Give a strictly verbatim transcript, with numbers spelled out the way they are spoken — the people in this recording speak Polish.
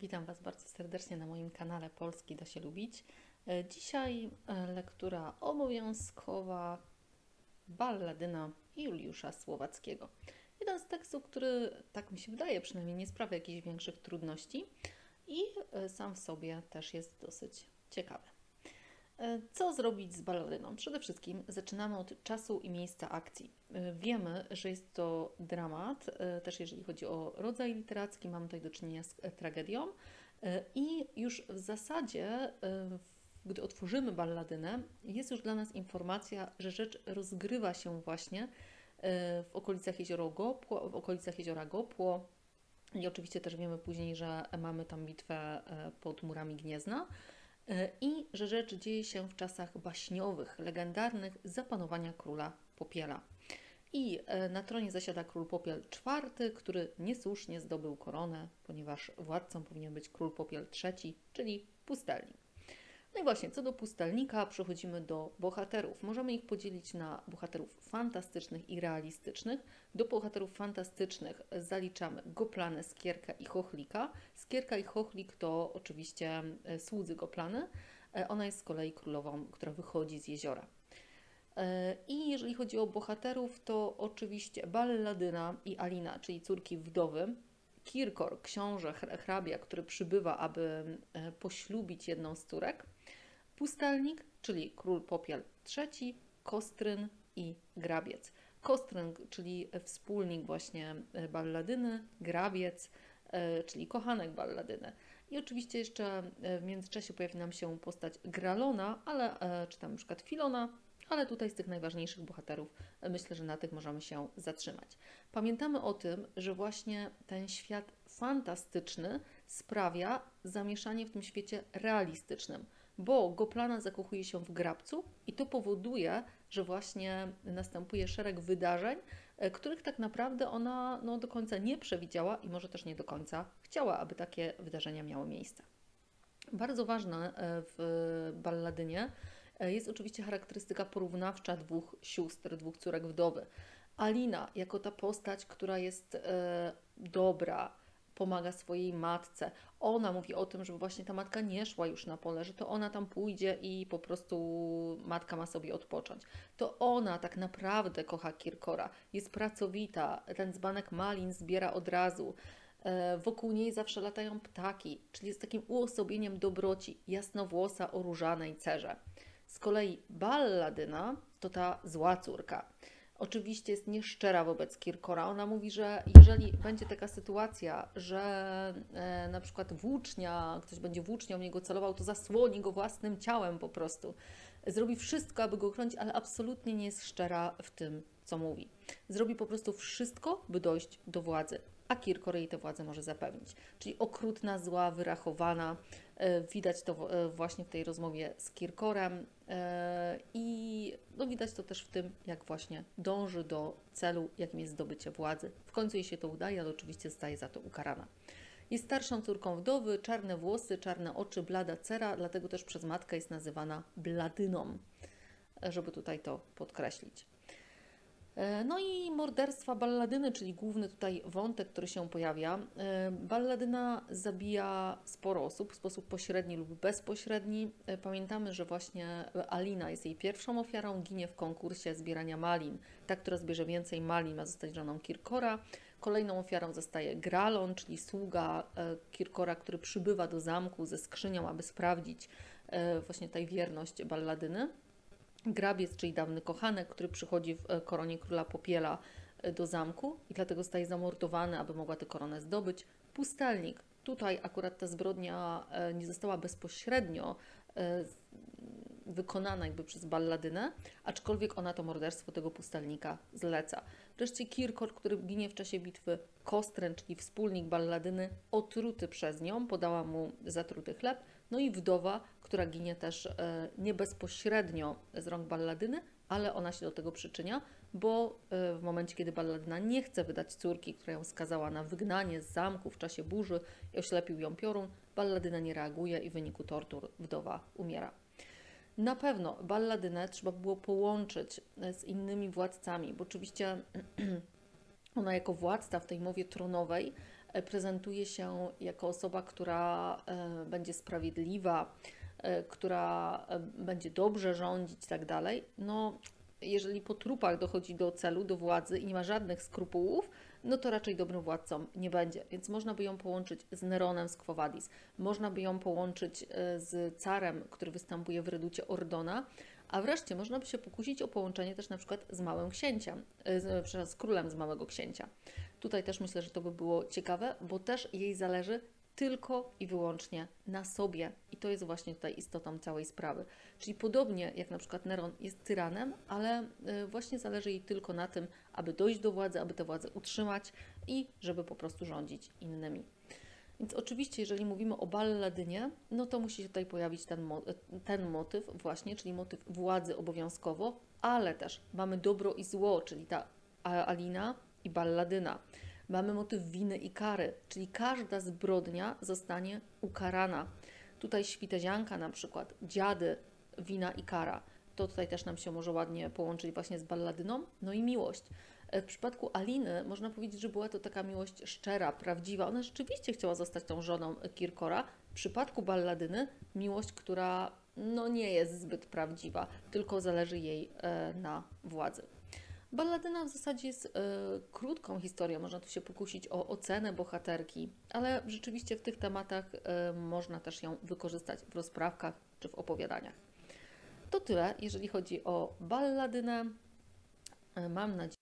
Witam Was bardzo serdecznie na moim kanale Polski da się lubić. E, Dzisiaj e, lektura obowiązkowa Balladyna Juliusza Słowackiego. Jeden z tekstów, który, tak mi się wydaje, przynajmniej nie sprawia jakichś większych trudności i e, sam w sobie też jest dosyć ciekawy. E, Co zrobić z balladyną? Przede wszystkim zaczynamy od czasu i miejsca akcji. E, Wiemy, że jest to dramat, e, też jeżeli chodzi o rodzaj literacki, mamy tutaj do czynienia z e, tragedią e, i już w zasadzie, e, w- gdy otworzymy balladynę, jest już dla nas informacja, że rzecz rozgrywa się właśnie e, w okolicach jeziora Gopło, w okolicach jeziora Gopło i oczywiście też wiemy później, że mamy tam bitwę e, pod murami Gniezna. E, I że rzecz dzieje się w czasach baśniowych, legendarnych zapanowania króla Popiela. I e, na tronie zasiada król Popiel czwarty, który niesłusznie zdobył koronę, ponieważ władcą powinien być król Popiel trzeci, czyli pustelnik. No i właśnie, co do pustelnika, przechodzimy do bohaterów. Możemy ich podzielić na bohaterów fantastycznych i realistycznych. Do bohaterów fantastycznych zaliczamy Goplanę, Skierkę i Chochlika. Skierka i Chochlik to oczywiście e, słudzy Goplany. E, Ona jest z kolei królową, która wychodzi z jeziora. E, I jeżeli chodzi o bohaterów, to oczywiście Balladyna i Alina, czyli córki wdowy, Kirkor, książę, hrabia, który przybywa, aby e, poślubić jedną z córek, pustelnik, czyli król Popiel trzeci, Kostryn i Grabiec. Kostryn, czyli wspólnik właśnie e, Balladyny, Grabiec, e, czyli kochanek Balladyny. I oczywiście jeszcze e, w międzyczasie pojawi nam się postać Gralona, ale, e, czy tam na przykład Filona, ale tutaj z tych najważniejszych bohaterów e, myślę, że na tych możemy się zatrzymać. Pamiętamy o tym, że właśnie ten świat fantastyczny sprawia zamieszanie w tym świecie realistycznym, bo Goplana zakochuje się w Grabcu i to powoduje, że właśnie następuje szereg wydarzeń, e, których tak naprawdę ona no, do końca nie przewidziała i może też nie do końca chciała, aby takie wydarzenia miały miejsce. Bardzo ważna e, w balladynie e, jest oczywiście charakterystyka porównawcza dwóch sióstr, dwóch córek wdowy. Alina jako ta postać, która jest e, dobra, pomaga swojej matce. Ona mówi o tym, żeby właśnie ta matka nie szła już na pole, że to ona tam pójdzie i po prostu matka ma sobie odpocząć. To ona tak naprawdę kocha Kirkora, jest pracowita, ten dzbanek malin zbiera od razu. E, Wokół niej zawsze latają ptaki, czyli jest takim uosobieniem dobroci, jasnowłosa o różanej cerze. Z kolei Balladyna to ta zła córka. Oczywiście jest nieszczera wobec Kirkora. Ona mówi, że jeżeli będzie taka sytuacja, że e, na przykład włócznia, ktoś będzie włócznią w niego celował, to zasłoni go własnym ciałem po prostu. Zrobi wszystko, aby go chronić, ale absolutnie nie jest szczera w tym, co mówi. Zrobi po prostu wszystko, by dojść do władzy, a Kirkor jej tę władzę może zapewnić. Czyli okrutna, zła, wyrachowana. E, Widać to w- e, właśnie w tej rozmowie z Kirkorem e, i no widać to też w tym, jak właśnie dąży do celu, jakim jest zdobycie władzy. W końcu jej się to udaje, ale oczywiście zostaje za to ukarana. Jest starszą córką wdowy, czarne włosy, czarne oczy, blada cera, dlatego też przez matkę jest nazywana Bladyną, e, żeby tutaj to podkreślić. E, No i morderstwa Balladyny, czyli główny tutaj wątek, który się pojawia. E, Balladyna zabija sporo osób w sposób pośredni lub bezpośredni. E, Pamiętamy, że właśnie Alina jest jej pierwszą ofiarą, ginie w konkursie zbierania malin. Ta, która zbierze więcej malin, ma zostać żoną Kirkora. Kolejną ofiarą zostaje Gralon, czyli sługa e, Kirkora, który przybywa do zamku ze skrzynią, aby sprawdzić e, właśnie tutaj wierność Balladyny. Grabiec, czyli dawny kochanek, który przychodzi w e, koronie króla Popiela e, do zamku i dlatego zostaje zamordowany, aby mogła tę koronę zdobyć. Pustelnik. Tutaj akurat ta zbrodnia e, nie została bezpośrednio e, z- wykonana jakby przez Balladynę, aczkolwiek ona to morderstwo tego pustelnika zleca. Wreszcie Kirkor, który ginie w czasie bitwy, Kostryn, czyli wspólnik Balladyny, otruty przez nią, podała mu zatruty chleb, no i wdowa, która ginie też e, nie bezpośrednio z rąk Balladyny, ale ona się do tego przyczynia, bo e, w momencie, kiedy Balladyna nie chce wydać córki, która ją skazała na wygnanie z zamku w czasie burzy i oślepił ją piorun, Balladyna nie reaguje i w wyniku tortur wdowa umiera. Na pewno Balladynę trzeba było połączyć e, z innymi władcami, bo oczywiście ona jako władca w tej mowie tronowej e, prezentuje się jako osoba, która e, będzie sprawiedliwa, e, która e, będzie dobrze rządzić i tak dalej, no jeżeli po trupach dochodzi do celu, do władzy i nie ma żadnych skrupułów, no to raczej dobrym władcą nie będzie. Więc można by ją połączyć z Neronem z Quo Vadis, można by ją połączyć e, z carem, który występuje w reducie Ordona, a wreszcie można by się pokusić o połączenie też na przykład z Małym Księciem, e, z, przepraszam, z Królem z Małego Księcia. Tutaj też myślę, że to by było ciekawe, bo też jej zależy tylko i wyłącznie na sobie. I to jest właśnie tutaj istotą całej sprawy. Czyli podobnie jak na przykład Neron jest tyranem, ale y, właśnie zależy jej tylko na tym, aby dojść do władzy, aby tę władzę utrzymać i żeby po prostu rządzić innymi. Więc oczywiście, jeżeli mówimy o balladynie, no to musi się tutaj pojawić ten, mo ten motyw właśnie, czyli motyw władzy obowiązkowo, ale też mamy dobro i zło, czyli ta Alina i balladyna. Mamy motyw winy i kary, czyli każda zbrodnia zostanie ukarana. Tutaj świtezianka na przykład, dziady, wina i kara. To tutaj też nam się może ładnie połączyć właśnie z balladyną. No i miłość. W przypadku Aliny można powiedzieć, że była to taka miłość szczera, prawdziwa. Ona rzeczywiście chciała zostać tą żoną Kirkora. W przypadku balladyny miłość, która no nie jest zbyt prawdziwa, tylko zależy jej e, na władzy. Balladyna w zasadzie jest y, krótką historią, można tu się pokusić o ocenę bohaterki, ale rzeczywiście w tych tematach y, można też ją wykorzystać w rozprawkach czy w opowiadaniach. To tyle, jeżeli chodzi o balladynę. Y, mam nadzieję,